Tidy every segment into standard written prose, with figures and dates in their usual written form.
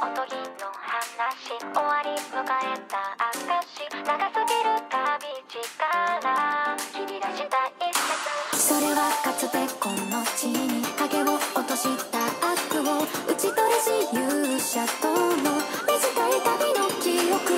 おとぎの話終わり迎えた証長すぎる旅路から切り出した一節。それはかつてこの地に影を落とした悪を打ち取りし勇者との短い旅の記憶。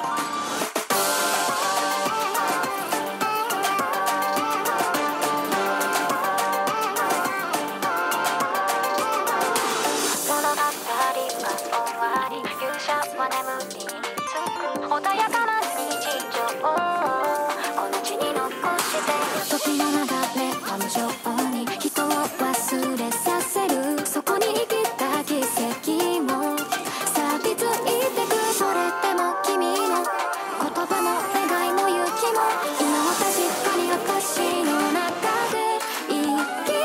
穏やかな日常をこの地に残して時の流れは無情に人を忘れさせる。そこに生きた奇跡も錆びついてく。それでも君の言葉も願いも勇気も今は確かに私の中で生きて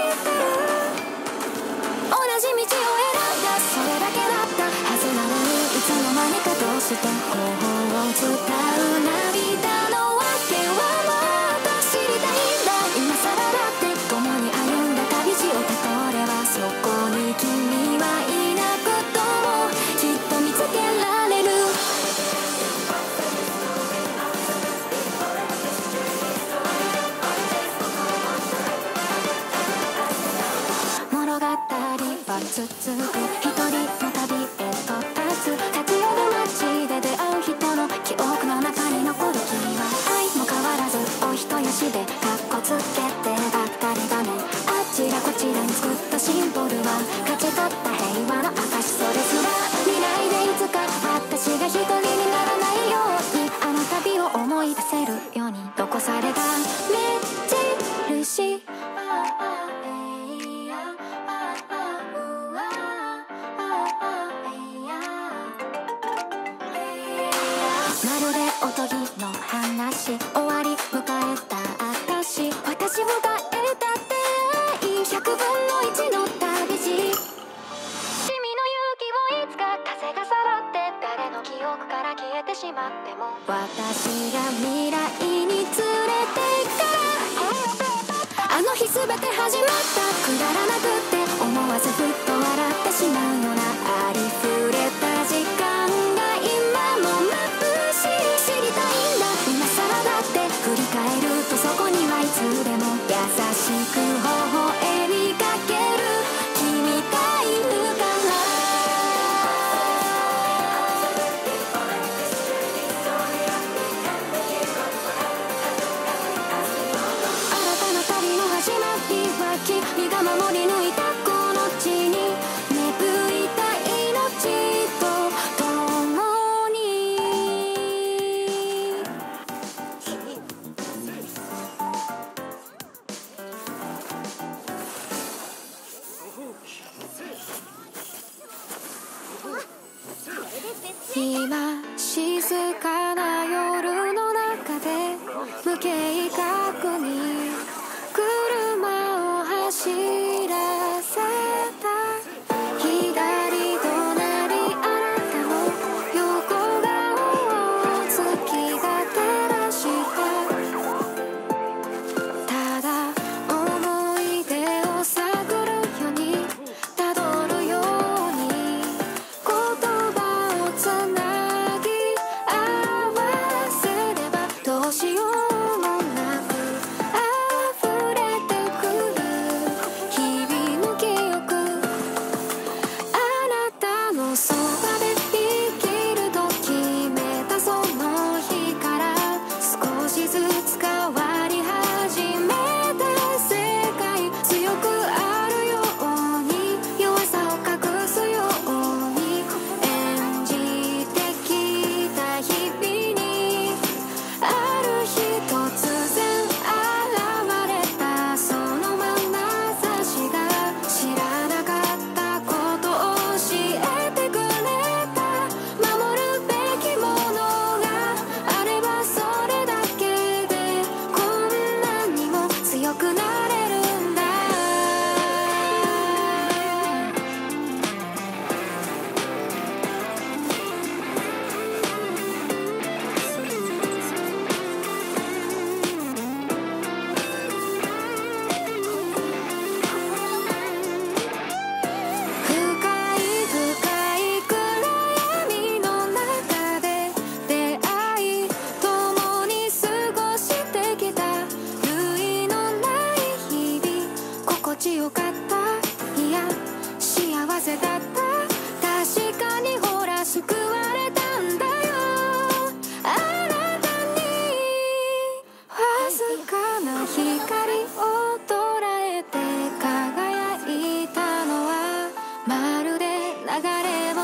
る。同じ道を選んだそれだけだったはずなのにいつの間にかどうして方法を伝う涙のわけはもっと知りたいんだ。今更だって共に歩んだ旅路をたどればそこに君はいなくともきっと見つけられる。物語は続く一人の旅へと立つ。立ち寄る街で出会う人の記憶の中に残る君は愛も変わらずお人よしでカッコつけてばっかりだね。あちらこちらに作ったシンボルは勝ち取った平和の証。それすら未来でいつか私が一人にならないようにあの旅を思い出せるように残された目印。まるでおとぎの話終わり迎えた私。私を変えたって100分の1の旅路。君の勇気をいつか風がさらって誰の記憶から消えてしまっても私が未来に連れて行くから。あの日全て始まったくだらなくって思わずふっと笑ってしまうようなありふれた時間が今も眩しい。知りたいんだ今更だって振り返るとそこにはいつでも優しく微笑みかける君がいるから。新たな旅の始まりは君が守り抜いたこの地に芽吹いた命と共に。今静かな夜の中で無計画に車を走らせた。左隣あなたの横顔を月が照らした。ただ思い出を探るようにたどるように言葉をつなぎ合わせればどうしようもなく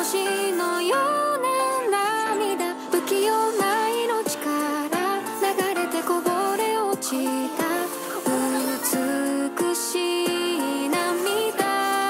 星のような涙、不器用な命から流れてこぼれ落ちた美しい涙。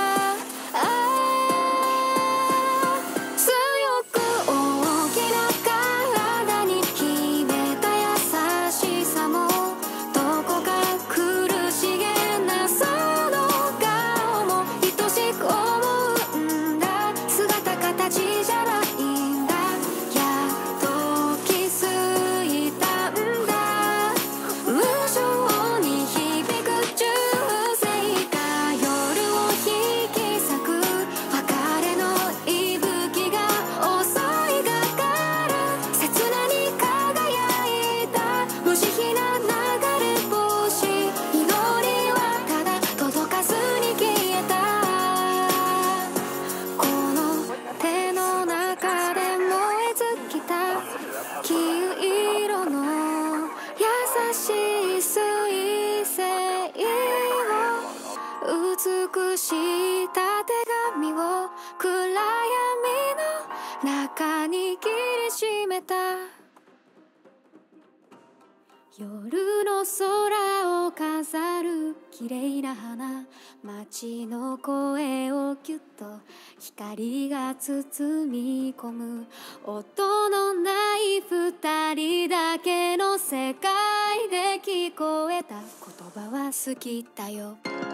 強く大きな体に秘めた優しさも、どこか苦しげなその顔も愛しく思うんだ。姿形じゃないんだ。やっと気づいたんだ。無性に響く銃声が夜を引き裂く。別れの息吹が襲いがかる。刹那に輝いた無慈悲な流れ星。祈りはただ届かずに消えた。この手の中で燃え尽きた黄色の優しい彗星を、美しいたてがみを暗闇の中に切りしめた。夜の空を飾る綺麗な花、街の声をぎゅっと光が包み込む。音のない二人だけの世界で聞こえた言葉は好きだよ。